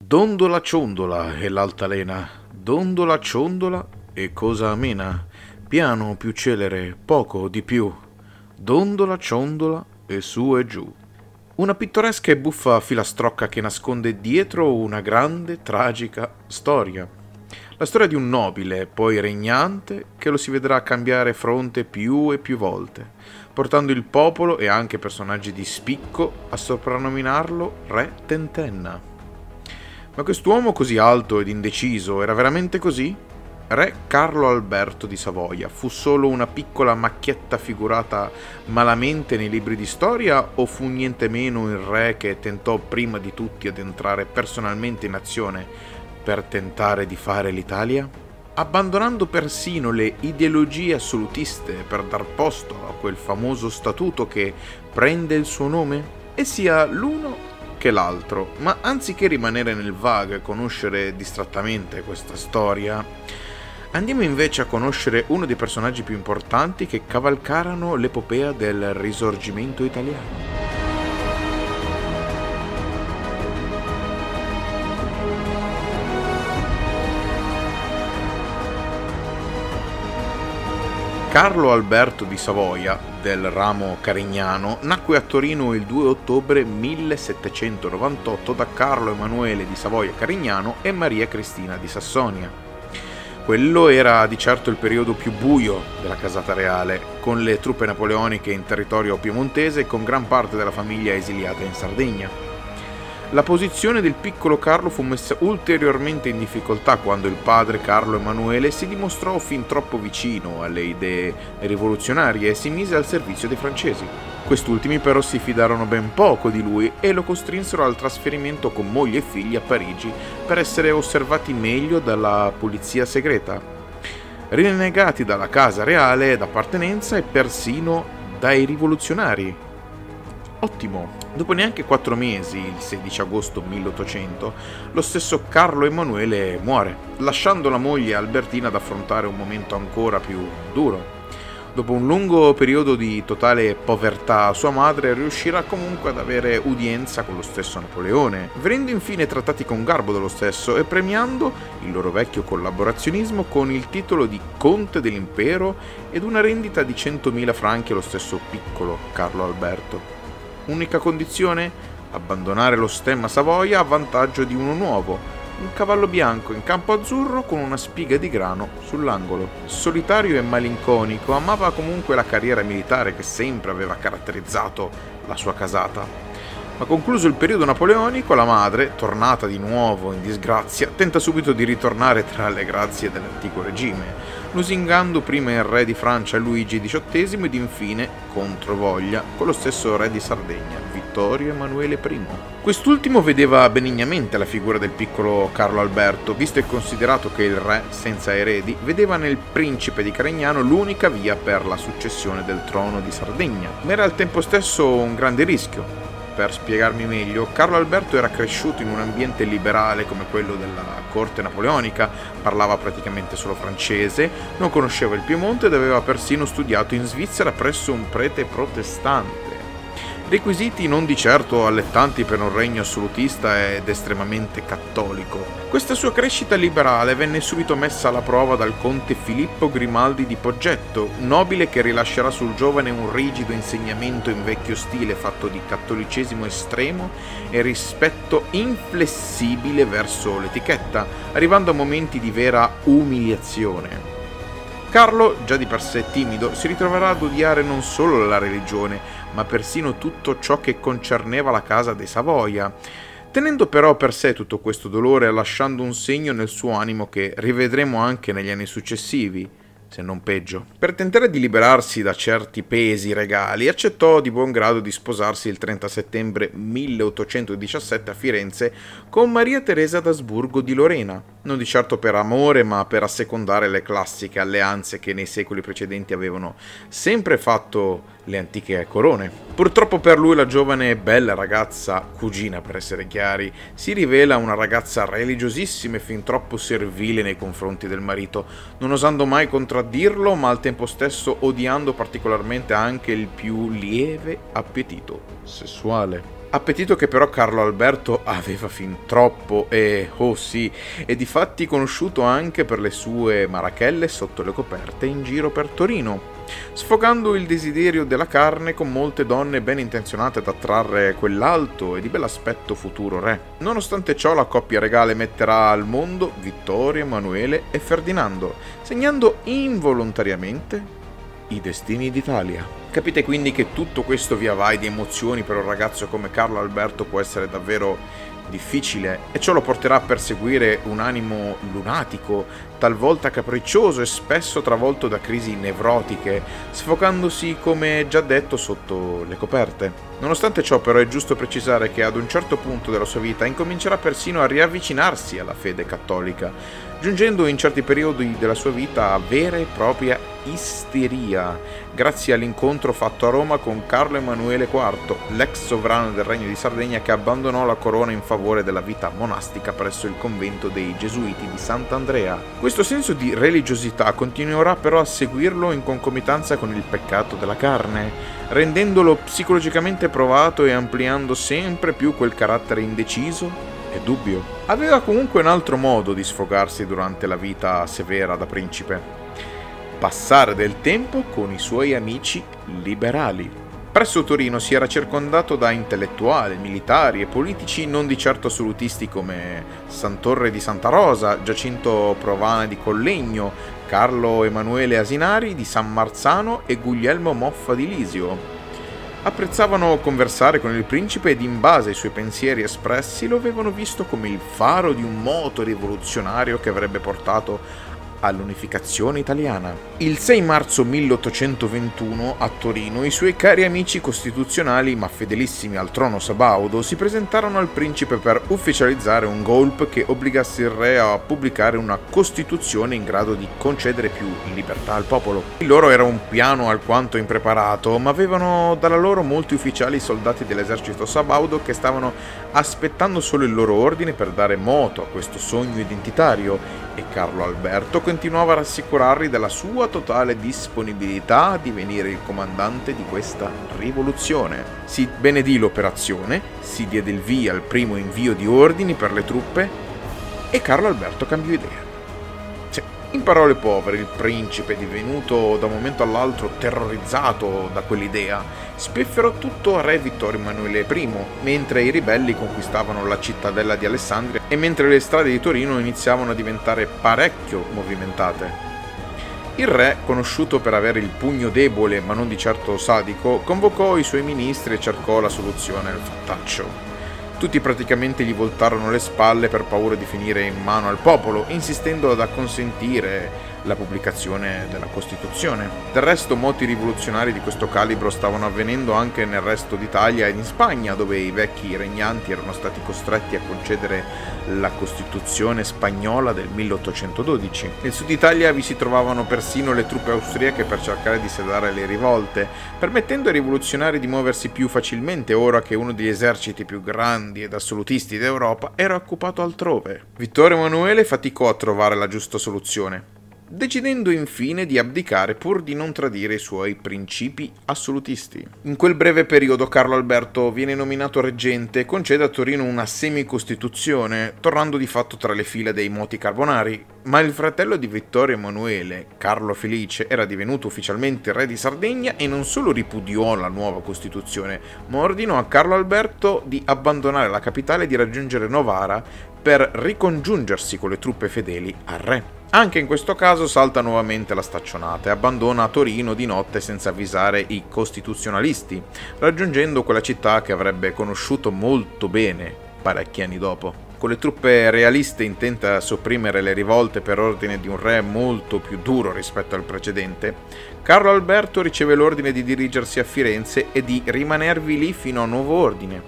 Dondola ciondola e l'altalena, dondola ciondola e cosa amena, piano più celere, poco di più, dondola ciondola e su e giù. Una pittoresca e buffa filastrocca che nasconde dietro una grande, tragica storia. La storia di un nobile, poi regnante, che lo si vedrà cambiare fronte più e più volte, portando il popolo e anche personaggi di spicco a soprannominarlo Re Tentenna. Ma quest'uomo così alto ed indeciso era veramente così? Re Carlo Alberto di Savoia fu solo una piccola macchietta figurata malamente nei libri di storia o fu niente meno il re che tentò prima di tutti ad entrare personalmente in azione per tentare di fare l'Italia? Abbandonando persino le ideologie assolutiste per dar posto a quel famoso statuto che prende il suo nome? E sia l'uno che l'altro, ma anziché rimanere nel vago e conoscere distrattamente questa storia, andiamo invece a conoscere uno dei personaggi più importanti che cavalcarono l'epopea del Risorgimento italiano. Carlo Alberto di Savoia, del ramo carignano, nacque a Torino il 2 ottobre 1798 da Carlo Emanuele di Savoia-Carignano e Maria Cristina di Sassonia. Quello era di certo il periodo più buio della casata reale, con le truppe napoleoniche in territorio piemontese e con gran parte della famiglia esiliata in Sardegna. La posizione del piccolo Carlo fu messa ulteriormente in difficoltà quando il padre Carlo Emanuele si dimostrò fin troppo vicino alle idee rivoluzionarie e si mise al servizio dei francesi. Quest'ultimi però si fidarono ben poco di lui e lo costrinsero al trasferimento con moglie e figli a Parigi per essere osservati meglio dalla polizia segreta, rinnegati dalla casa reale d'appartenenza e persino dai rivoluzionari. Ottimo! Dopo neanche 4 mesi, il 16 agosto 1800, lo stesso Carlo Emanuele muore, lasciando la moglie Albertina ad affrontare un momento ancora più duro. Dopo un lungo periodo di totale povertà, sua madre riuscirà comunque ad avere udienza con lo stesso Napoleone, venendo infine trattati con garbo dallo stesso e premiando il loro vecchio collaborazionismo con il titolo di Conte dell'Impero ed una rendita di 100.000 franchi allo stesso piccolo Carlo Alberto. Unica condizione? Abbandonare lo stemma Savoia a vantaggio di uno nuovo, un cavallo bianco in campo azzurro con una spiga di grano sull'angolo. Solitario e malinconico, amava comunque la carriera militare che sempre aveva caratterizzato la sua casata. Ma concluso il periodo napoleonico, la madre, tornata di nuovo in disgrazia, tenta subito di ritornare tra le grazie dell'antico regime, lusingando prima il re di Francia Luigi XVIII ed infine, controvoglia, con lo stesso re di Sardegna, Vittorio Emanuele I. Quest'ultimo vedeva benignamente la figura del piccolo Carlo Alberto, visto e considerato che il re, senza eredi, vedeva nel principe di Carignano l'unica via per la successione del trono di Sardegna, ma era al tempo stesso un grande rischio. Per spiegarmi meglio, Carlo Alberto era cresciuto in un ambiente liberale come quello della corte napoleonica, parlava praticamente solo francese, non conosceva il Piemonte ed aveva persino studiato in Svizzera presso un prete protestante. Requisiti non di certo allettanti per un regno assolutista ed estremamente cattolico. Questa sua crescita liberale venne subito messa alla prova dal conte Filippo Grimaldi di Poggetto, nobile che rilascerà sul giovane un rigido insegnamento in vecchio stile fatto di cattolicesimo estremo e rispetto inflessibile verso l'etichetta, arrivando a momenti di vera umiliazione. Carlo, già di per sé timido, si ritroverà ad odiare non solo la religione, ma persino tutto ciò che concerneva la casa dei Savoia, tenendo però per sé tutto questo dolore e lasciando un segno nel suo animo che rivedremo anche negli anni successivi, se non peggio. Per tentare di liberarsi da certi pesi regali, accettò di buon grado di sposarsi il 30 settembre 1817 a Firenze con Maria Teresa d'Asburgo di Lorena, non di certo per amore ma per assecondare le classiche alleanze che nei secoli precedenti avevano sempre fatto le antiche corone. Purtroppo per lui la giovane e bella ragazza, cugina per essere chiari, si rivela una ragazza religiosissima e fin troppo servile nei confronti del marito, non osando mai contraddirlo ma al tempo stesso odiando particolarmente anche il più lieve appetito sessuale. Appetito che però Carlo Alberto aveva fin troppo e, oh sì, è difatti conosciuto anche per le sue marachelle sotto le coperte in giro per Torino, sfogando il desiderio della carne con molte donne ben intenzionate ad attrarre quell'alto e di bell'aspetto futuro re. Nonostante ciò la coppia regale metterà al mondo Vittorio Emanuele e Ferdinando, segnando involontariamente i destini d'Italia. Capite quindi che tutto questo via vai di emozioni per un ragazzo come Carlo Alberto può essere davvero difficile e ciò lo porterà a perseguire un animo lunatico, talvolta capriccioso e spesso travolto da crisi nevrotiche, sfocandosi, come già detto, sotto le coperte. Nonostante ciò però è giusto precisare che ad un certo punto della sua vita incomincerà persino a riavvicinarsi alla fede cattolica, giungendo in certi periodi della sua vita a vera e propria isteria, grazie all'incontro fatto a Roma con Carlo Emanuele IV, l'ex sovrano del Regno di Sardegna che abbandonò la corona in favore della vita monastica presso il convento dei Gesuiti di Sant'Andrea. Questo senso di religiosità continuerà però a seguirlo in concomitanza con il peccato della carne, rendendolo psicologicamente provato e ampliando sempre più quel carattere indeciso e dubbio. Aveva comunque un altro modo di sfogarsi durante la vita severa da principe: passare del tempo con i suoi amici liberali. Presso Torino si era circondato da intellettuali, militari e politici non di certo assolutisti come Sant'Orre di Santa Rosa, Giacinto Provana di Collegno, Carlo Emanuele Asinari di San Marzano e Guglielmo Moffa di Lisio. Apprezzavano conversare con il principe ed in base ai suoi pensieri espressi lo avevano visto come il faro di un moto rivoluzionario che avrebbe portato all'unificazione italiana. Il 6 marzo 1821 a Torino i suoi cari amici costituzionali ma fedelissimi al trono sabaudo si presentarono al principe per ufficializzare un golpe che obbligasse il re a pubblicare una costituzione in grado di concedere più libertà al popolo. Il loro era un piano alquanto impreparato, ma avevano dalla loro molti ufficiali soldati dell'esercito sabaudo che stavano aspettando solo il loro ordine per dare moto a questo sogno identitario, e Carlo Alberto continuava a rassicurarli della sua totale disponibilità a divenire il comandante di questa rivoluzione. Si benedì l'operazione, si diede il via al primo invio di ordini per le truppe e Carlo Alberto cambiò idea. In parole povere, il principe, divenuto da un momento all'altro terrorizzato da quell'idea, spifferò tutto a re Vittorio Emanuele I, mentre i ribelli conquistavano la cittadella di Alessandria e mentre le strade di Torino iniziavano a diventare parecchio movimentate. Il re, conosciuto per avere il pugno debole ma non di certo sadico, convocò i suoi ministri e cercò la soluzione al fattaccio. Tutti praticamente gli voltarono le spalle per paura di finire in mano al popolo, insistendo ad acconsentire la pubblicazione della Costituzione. Del resto molti rivoluzionari di questo calibro stavano avvenendo anche nel resto d'Italia ed in Spagna, dove i vecchi regnanti erano stati costretti a concedere la Costituzione spagnola del 1812. Nel sud Italia vi si trovavano persino le truppe austriache per cercare di sedare le rivolte, permettendo ai rivoluzionari di muoversi più facilmente ora che uno degli eserciti più grandi ed assolutisti d'Europa era occupato altrove. Vittorio Emanuele faticò a trovare la giusta soluzione, decidendo infine di abdicare pur di non tradire i suoi principi assolutisti. In quel breve periodo Carlo Alberto viene nominato reggente e concede a Torino una semi-costituzione, tornando di fatto tra le fila dei moti carbonari, ma il fratello di Vittorio Emanuele, Carlo Felice, era divenuto ufficialmente re di Sardegna e non solo ripudiò la nuova Costituzione, ma ordinò a Carlo Alberto di abbandonare la capitale e di raggiungere Novara per ricongiungersi con le truppe fedeli al re. Anche in questo caso salta nuovamente la staccionata e abbandona Torino di notte senza avvisare i costituzionalisti, raggiungendo quella città che avrebbe conosciuto molto bene parecchi anni dopo. Con le truppe realiste intente a sopprimere le rivolte per ordine di un re molto più duro rispetto al precedente, Carlo Alberto riceve l'ordine di dirigersi a Firenze e di rimanervi lì fino a nuovo ordine.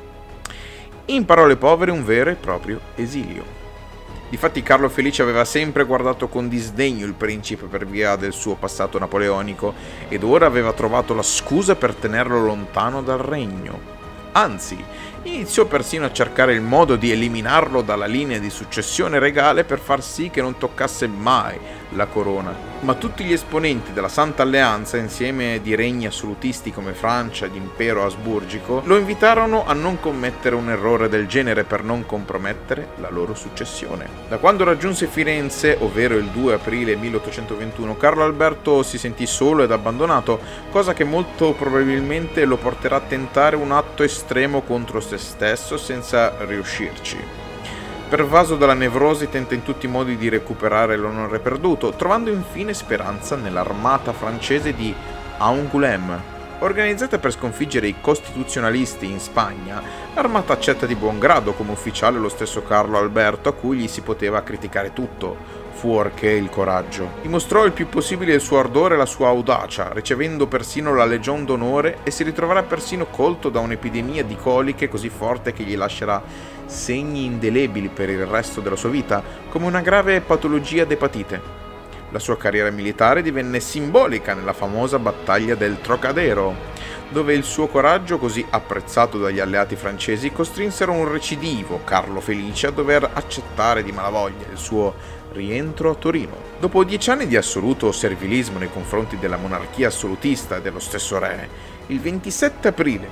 In parole povere, un vero e proprio esilio. Difatti Carlo Felice aveva sempre guardato con disdegno il principe per via del suo passato napoleonico ed ora aveva trovato la scusa per tenerlo lontano dal regno. Anzi, iniziò persino a cercare il modo di eliminarlo dalla linea di successione regale per far sì che non toccasse mai la corona. Ma tutti gli esponenti della Santa Alleanza, insieme di regni assolutisti come Francia ed Impero Asburgico, lo invitarono a non commettere un errore del genere per non compromettere la loro successione. Da quando raggiunse Firenze, ovvero il 2 aprile 1821, Carlo Alberto si sentì solo ed abbandonato, cosa che molto probabilmente lo porterà a tentare un atto estremo contro se stesso senza riuscirci. Pervaso dalla nevrosi, tenta in tutti i modi di recuperare l'onore perduto, trovando infine speranza nell'armata francese di Angoulême. Organizzata per sconfiggere i costituzionalisti in Spagna, l'armata accetta di buon grado come ufficiale lo stesso Carlo Alberto, a cui gli si poteva criticare tutto, fuorché il coraggio. Dimostrò il più possibile il suo ardore e la sua audacia, ricevendo persino la Legion d'Onore, e si ritroverà persino colto da un'epidemia di coliche così forte che gli lascerà segni indelebili per il resto della sua vita, come una grave patologia d'epatite. La sua carriera militare divenne simbolica nella famosa battaglia del Trocadero, dove il suo coraggio, così apprezzato dagli alleati francesi, costrinsero un recidivo, Carlo Felice, a dover accettare di malavoglia il suo rientro a Torino. Dopo 10 anni di assoluto servilismo nei confronti della monarchia assolutista e dello stesso re, il 27 aprile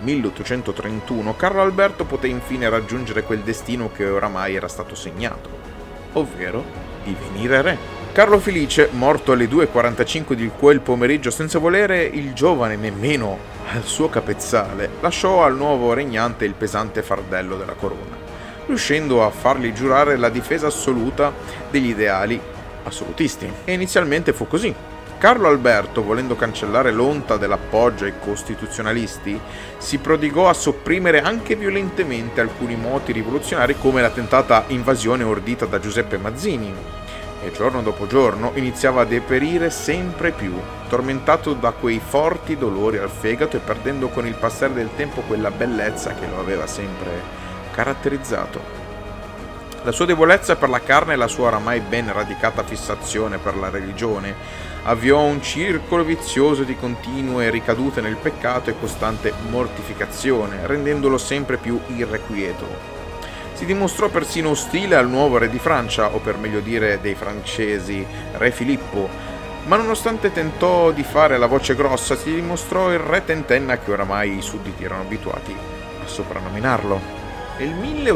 1831 Carlo Alberto poté infine raggiungere quel destino che oramai era stato segnato, ovvero divenire re. Carlo Felice, morto alle 2:45 di quel pomeriggio senza volere il giovane nemmeno al suo capezzale, lasciò al nuovo regnante il pesante fardello della corona, riuscendo a fargli giurare la difesa assoluta degli ideali assolutisti. E inizialmente fu così. Carlo Alberto, volendo cancellare l'onta dell'appoggio ai costituzionalisti, si prodigò a sopprimere anche violentemente alcuni moti rivoluzionari come la tentata invasione ordita da Giuseppe Mazzini, e giorno dopo giorno iniziava a deperire sempre più, tormentato da quei forti dolori al fegato e perdendo con il passare del tempo quella bellezza che lo aveva sempre caratterizzato. La sua debolezza per la carne e la sua oramai ben radicata fissazione per la religione avviò un circolo vizioso di continue ricadute nel peccato e costante mortificazione, rendendolo sempre più irrequieto. Si dimostrò persino ostile al nuovo re di Francia, o per meglio dire dei francesi, re Filippo, ma nonostante tentò di fare la voce grossa, si dimostrò il re tentenna che oramai i sudditi erano abituati a soprannominarlo. Nel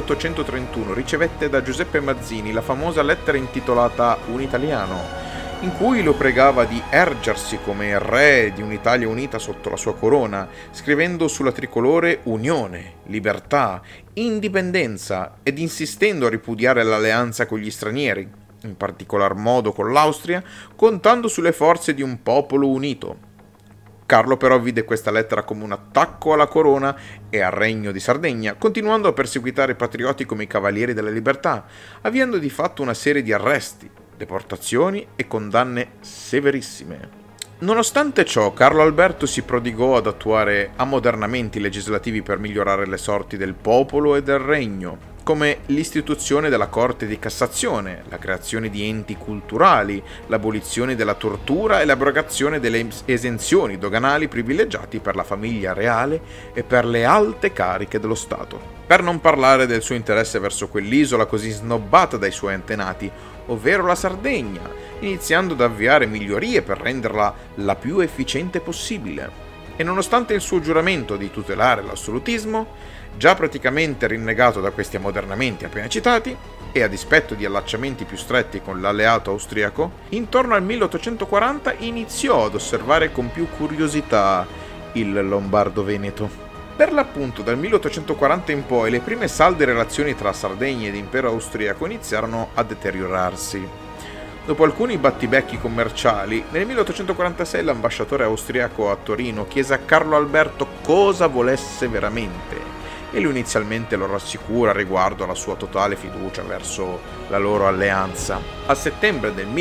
1831 ricevette da Giuseppe Mazzini la famosa lettera intitolata Un italiano, in cui lo pregava di ergersi come re di un'Italia unita sotto la sua corona, scrivendo sulla tricolore unione, libertà, indipendenza ed insistendo a ripudiare l'alleanza con gli stranieri, in particolar modo con l'Austria, contando sulle forze di un popolo unito. Carlo però vide questa lettera come un attacco alla corona e al regno di Sardegna, continuando a perseguitare i patrioti come i cavalieri della libertà, avviando di fatto una serie di arresti, deportazioni e condanne severissime. Nonostante ciò, Carlo Alberto si prodigò ad attuare ammodernamenti legislativi per migliorare le sorti del popolo e del regno, come l'istituzione della Corte di Cassazione, la creazione di enti culturali, l'abolizione della tortura e l'abrogazione delle esenzioni doganali privilegiati per la famiglia reale e per le alte cariche dello Stato. Per non parlare del suo interesse verso quell'isola così snobbata dai suoi antenati, ovvero la Sardegna, iniziando ad avviare migliorie per renderla la più efficiente possibile. E nonostante il suo giuramento di tutelare l'assolutismo, già praticamente rinnegato da questi ammodernamenti appena citati, e a dispetto di allacciamenti più stretti con l'alleato austriaco, intorno al 1840 iniziò ad osservare con più curiosità il Lombardo-Veneto. Per l'appunto dal 1840 in poi le prime salde relazioni tra Sardegna ed Impero austriaco iniziarono a deteriorarsi. Dopo alcuni battibecchi commerciali, nel 1846 l'ambasciatore austriaco a Torino chiese a Carlo Alberto cosa volesse veramente, e lui inizialmente lo rassicura riguardo alla sua totale fiducia verso la loro alleanza. A settembre del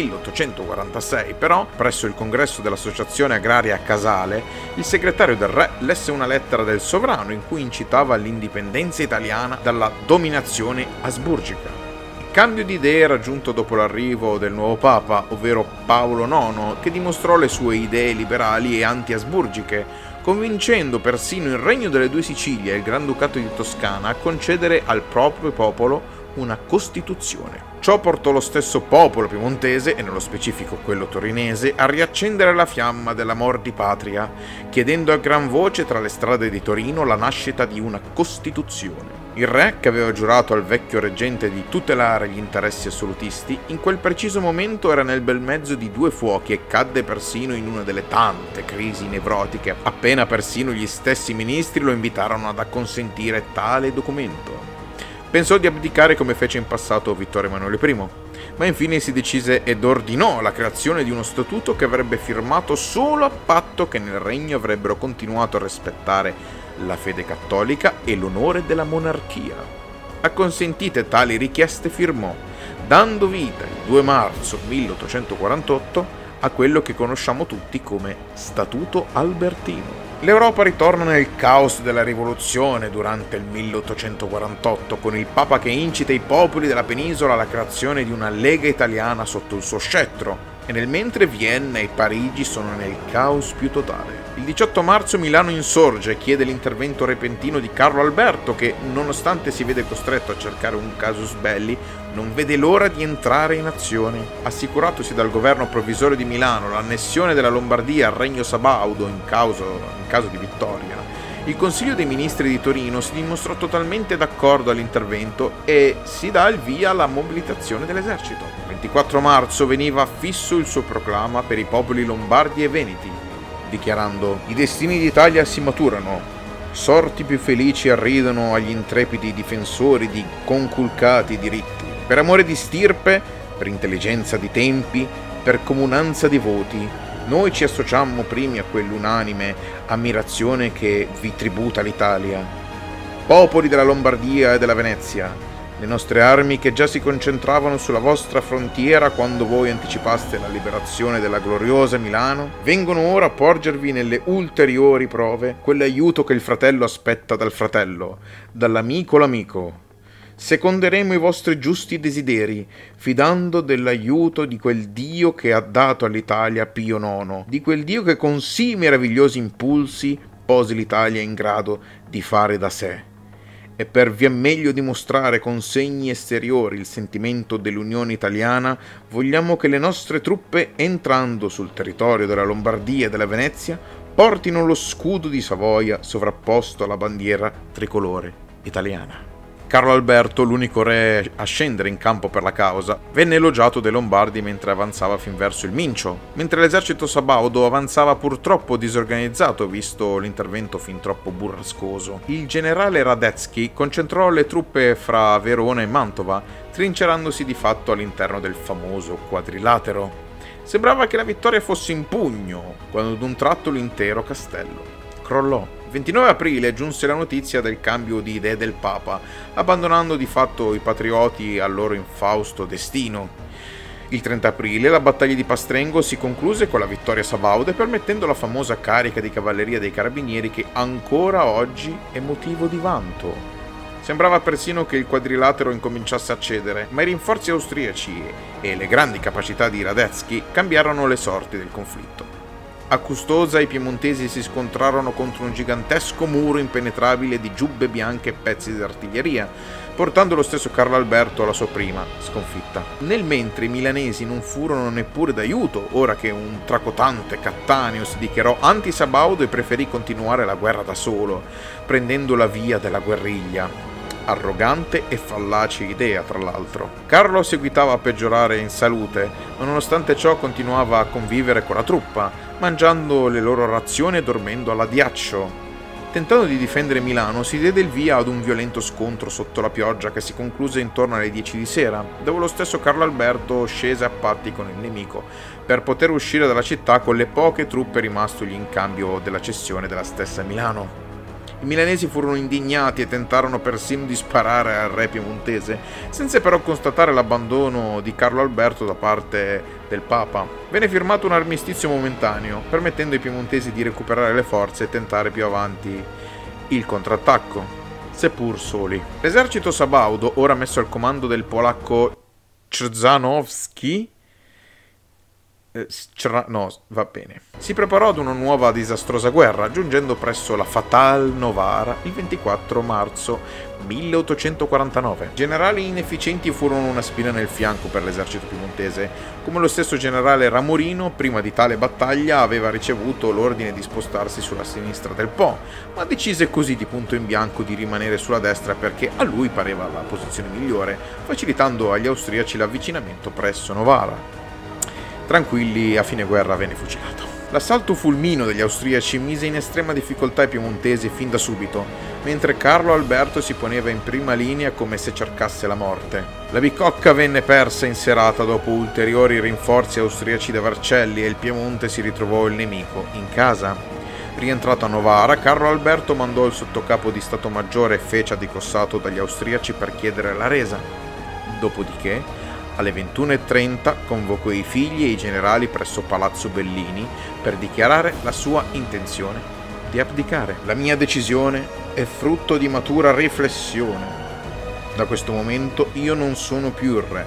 1846, però, presso il congresso dell'Associazione Agraria Casale, il segretario del re lesse una lettera del sovrano in cui incitava l'indipendenza italiana dalla dominazione asburgica. Il cambio di idee era raggiunto dopo l'arrivo del nuovo papa, ovvero Paolo IX, che dimostrò le sue idee liberali e anti-asburgiche, convincendo persino il Regno delle Due Sicilie e il Granducato di Toscana a concedere al proprio popolo una Costituzione, ciò portò lo stesso popolo piemontese, e nello specifico quello torinese, a riaccendere la fiamma dell'amor di patria, chiedendo a gran voce tra le strade di Torino la nascita di una Costituzione. Il re, che aveva giurato al vecchio reggente di tutelare gli interessi assolutisti, in quel preciso momento era nel bel mezzo di due fuochi e cadde persino in una delle tante crisi nevrotiche, appena persino gli stessi ministri lo invitarono ad acconsentire tale documento. Pensò di abdicare come fece in passato Vittorio Emanuele I, ma infine si decise ed ordinò la creazione di uno statuto che avrebbe firmato solo a patto che nel regno avrebbero continuato a rispettare la fede cattolica e l'onore della monarchia. Acconsentite tali richieste firmò, dando vita il 2 marzo 1848 a quello che conosciamo tutti come Statuto Albertino. L'Europa ritorna nel caos della rivoluzione durante il 1848, con il Papa che incita i popoli della penisola alla creazione di una Lega italiana sotto il suo scettro, e nel mentre Vienna e Parigi sono nel caos più totale. Il 18 marzo Milano insorge e chiede l'intervento repentino di Carlo Alberto che, nonostante si vede costretto a cercare un casus belli, non vede l'ora di entrare in azione. Assicuratosi dal governo provvisorio di Milano l'annessione della Lombardia al regno sabaudo in caso di vittoria, il Consiglio dei Ministri di Torino si dimostrò totalmente d'accordo all'intervento e si dà il via alla mobilitazione dell'esercito. Il 24 marzo veniva fisso il suo proclama per i popoli lombardi e veneti, dichiarando: «I destini d'Italia si maturano, sorti più felici arridono agli intrepidi difensori di conculcati diritti. Per amore di stirpe, per intelligenza di tempi, per comunanza di voti, noi ci associammo primi a quell'unanime ammirazione che vi tributa l'Italia. Popoli della Lombardia e della Venezia, le nostre armi che già si concentravano sulla vostra frontiera quando voi anticipaste la liberazione della gloriosa Milano, vengono ora a porgervi nelle ulteriori prove quell'aiuto che il fratello aspetta dal fratello, dall'amico l'amico. Seconderemo i vostri giusti desideri, fidando dell'aiuto di quel Dio che ha dato all'Italia Pio IX, di quel Dio che con sì meravigliosi impulsi posi l'Italia in grado di fare da sé. E per via meglio dimostrare con segni esteriori il sentimento dell'Unione Italiana, vogliamo che le nostre truppe, entrando sul territorio della Lombardia e della Venezia, portino lo scudo di Savoia sovrapposto alla bandiera tricolore italiana». Carlo Alberto, l'unico re a scendere in campo per la causa, venne elogiato dai Lombardi mentre avanzava fin verso il Mincio, mentre l'esercito sabaudo avanzava purtroppo disorganizzato visto l'intervento fin troppo burrascoso. Il generale Radetzky concentrò le truppe fra Verona e Mantova, trincerandosi di fatto all'interno del famoso quadrilatero. Sembrava che la vittoria fosse in pugno, quando ad un tratto l'intero castello crollò. Il 29 aprile giunse la notizia del cambio di idee del Papa, abbandonando di fatto i patrioti al loro infausto destino. Il 30 aprile la battaglia di Pastrengo si concluse con la vittoria sabauda, permettendo la famosa carica di cavalleria dei carabinieri che ancora oggi è motivo di vanto. Sembrava persino che il quadrilatero incominciasse a cedere, ma i rinforzi austriaci e le grandi capacità di Radetzky cambiarono le sorti del conflitto. A Custoza i piemontesi si scontrarono contro un gigantesco muro impenetrabile di giubbe bianche e pezzi di artiglieria, portando lo stesso Carlo Alberto alla sua prima sconfitta. Nel mentre i milanesi non furono neppure d'aiuto, ora che un tracotante Cattaneo si dichiarò anti-sabaudo e preferì continuare la guerra da solo, prendendo la via della guerriglia. Arrogante e fallace idea, tra l'altro. Carlo seguitava a peggiorare in salute, ma nonostante ciò continuava a convivere con la truppa, mangiando le loro razioni e dormendo all'addiaccio. Tentando di difendere Milano, si diede il via ad un violento scontro sotto la pioggia che si concluse intorno alle 10 di sera, dove lo stesso Carlo Alberto scese a patti con il nemico, per poter uscire dalla città con le poche truppe rimastogli in cambio della cessione della stessa Milano. I milanesi furono indignati e tentarono persino di sparare al re piemontese, senza però constatare l'abbandono di Carlo Alberto da parte del Papa. Venne firmato un armistizio momentaneo, permettendo ai piemontesi di recuperare le forze e tentare più avanti il contrattacco, seppur soli. L'esercito sabaudo, ora messo al comando del polacco Trzanowski, No, va bene. Si preparò ad una nuova disastrosa guerra, giungendo presso la Fatal Novara il 24 marzo 1849. Generali inefficienti furono una spina nel fianco per l'esercito piemontese, come lo stesso generale Ramorino, prima di tale battaglia, aveva ricevuto l'ordine di spostarsi sulla sinistra del Po, ma decise così di punto in bianco di rimanere sulla destra perché a lui pareva la posizione migliore, facilitando agli austriaci l'avvicinamento presso Novara. Tranquilli, a fine guerra venne fucilato. L'assalto fulmino degli austriaci mise in estrema difficoltà i piemontesi fin da subito, mentre Carlo Alberto si poneva in prima linea come se cercasse la morte. La Bicocca venne persa in serata dopo ulteriori rinforzi austriaci da Vercelli e il Piemonte si ritrovò il nemico in casa. Rientrato a Novara, Carlo Alberto mandò il sottocapo di Stato Maggiore Fecia di Cossato dagli austriaci per chiedere la resa. Dopodiché, alle 21:30 convocò i figli e i generali presso Palazzo Bellini per dichiarare la sua intenzione di abdicare. La mia decisione è frutto di matura riflessione. Da questo momento io non sono più il re.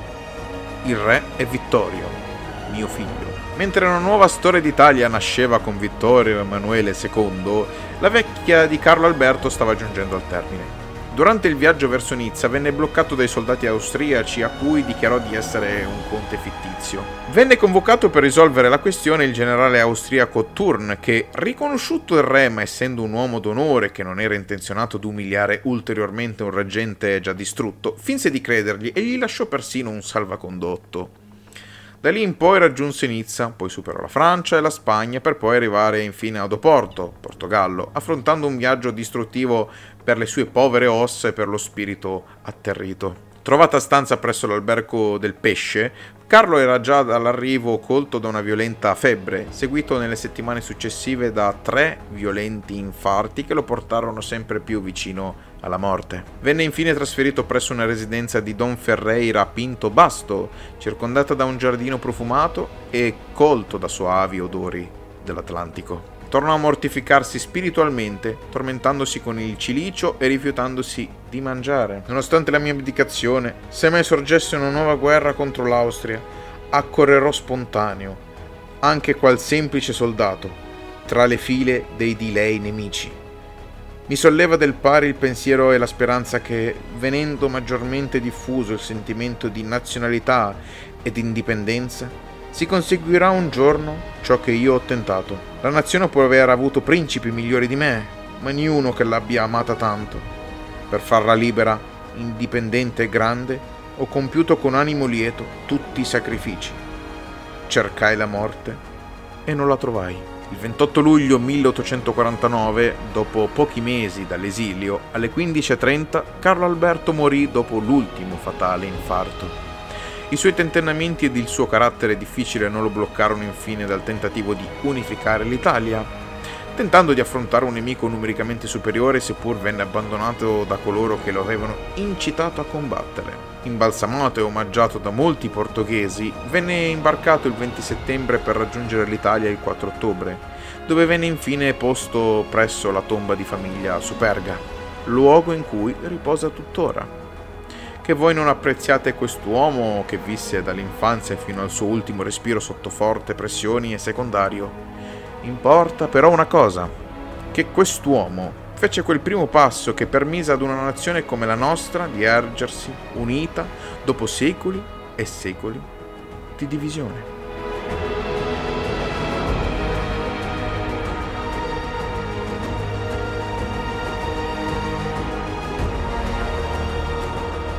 Il re è Vittorio, mio figlio. Mentre una nuova storia d'Italia nasceva con Vittorio Emanuele II, la vecchia di Carlo Alberto stava giungendo al termine. Durante il viaggio verso Nizza venne bloccato dai soldati austriaci a cui dichiarò di essere un conte fittizio. Venne convocato per risolvere la questione il generale austriaco Thurn che, riconosciuto il re ma essendo un uomo d'onore che non era intenzionato ad umiliare ulteriormente un reggente già distrutto, finse di credergli e gli lasciò persino un salvacondotto. Da lì in poi raggiunse Nizza, poi superò la Francia e la Spagna per poi arrivare infine ad Oporto, Portogallo, affrontando un viaggio distruttivo per le sue povere ossa e per lo spirito atterrito. Trovata stanza presso l'albergo del Pesce, Carlo era già dall'arrivo colto da una violenta febbre, seguito nelle settimane successive da 3 violenti infarti che lo portarono sempre più vicino alla morte. Venne infine trasferito presso una residenza di Don Ferreira Pinto Basto, circondata da un giardino profumato e colto da soavi odori dell'Atlantico. Tornò a mortificarsi spiritualmente, tormentandosi con il cilicio e rifiutandosi di mangiare. Nonostante la mia abdicazione, se mai sorgesse una nuova guerra contro l'Austria, accorrerò spontaneo, anche qual semplice soldato, tra le file dei di lei nemici. Mi solleva del pari il pensiero e la speranza che, venendo maggiormente diffuso il sentimento di nazionalità ed indipendenza, si conseguirà un giorno ciò che io ho tentato. La nazione può aver avuto principi migliori di me, ma niuno che l'abbia amata tanto. Per farla libera, indipendente e grande, ho compiuto con animo lieto tutti i sacrifici. Cercai la morte e non la trovai. Il 28 luglio 1849, dopo pochi mesi dall'esilio, alle 15:30, Carlo Alberto morì dopo l'ultimo fatale infarto. I suoi tentennamenti ed il suo carattere difficile non lo bloccarono infine dal tentativo di unificare l'Italia. Tentando di affrontare un nemico numericamente superiore, seppur venne abbandonato da coloro che lo avevano incitato a combattere. Imbalsamato e omaggiato da molti portoghesi, venne imbarcato il 20 settembre per raggiungere l'Italia il 4 ottobre, dove venne infine posto presso la tomba di famiglia a Superga, luogo in cui riposa tuttora. Che voi non apprezziate quest'uomo che visse dall'infanzia fino al suo ultimo respiro sotto forte pressioni è secondario. Importa però una cosa, che quest'uomo fece quel primo passo che permise ad una nazione come la nostra di ergersi unita dopo secoli e secoli di divisione.